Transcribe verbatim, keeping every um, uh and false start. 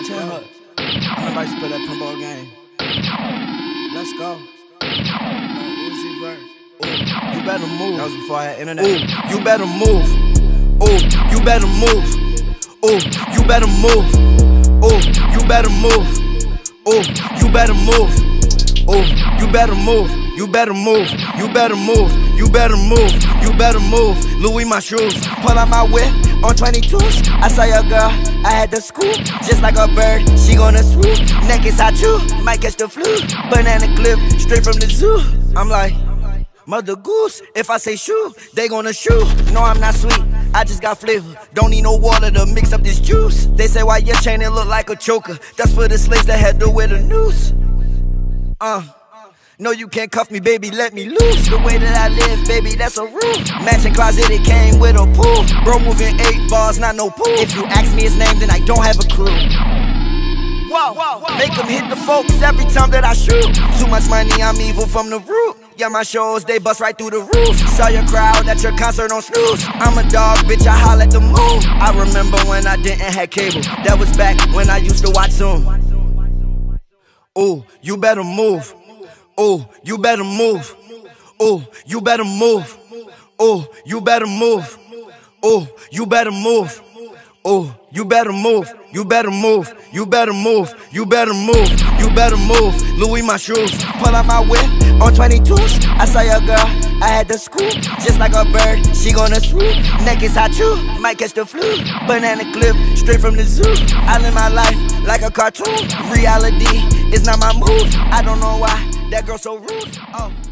tell her. I'm about to play that pinball game. Let's go. Uzi Vert. Ooh, you better move. That was before I had internet. Ooh, you better move. Ooh, you better move. Ooh, you better move. Ooh, you better move. Ooh, you better move. Ooh, you better move. You better move. You better move. You better move. You better move. Louis my shoes. Pull out my whip on twenty-twos. I saw your girl. I had to scoop. Just like a bird, she gonna swoop. Neck is hot too. Might catch the flu. Banana clip straight from the zoo. I'm like, Mother Goose. If I say shoe, they gonna shoot. No, I'm not sweet. I just got flavor. Don't need no water to mix up this juice. They say why your chain it look like a choker. That's for the slaves that had to wear the noose. Uh. No, you can't cuff me, baby, let me loose. The way that I live, baby, that's a rule. Matching closet, it came with a pool. Bro moving eight bars, not no pool. If you ask me his name, then I don't have a clue. Whoa, whoa, whoa, make them hit the folks every time that I shoot. Too much money, I'm evil from the root. Yeah, my shows, they bust right through the roof. Saw your crowd at your concert on Snooze. I'm a dog, bitch, I holler at the moon. I remember when I didn't have cable. That was back when I used to watch Zoom. Ooh, you better move. Ooh, you better move. Ooh, you better move. Ooh, you better move. Ooh, you better move. Ooh, you better move. You better move. You better move. You better move. You better move. Louis my shoes. Pull out my whip on twenty-twos. I saw your girl. I had to scoop. Just like a bird, she gonna swoop. Neck is hot too. Might catch the flu. Banana clip straight from the zoo. I live my life like a cartoon. Reality is not my move. I don't know why. That girl so rude. Oh.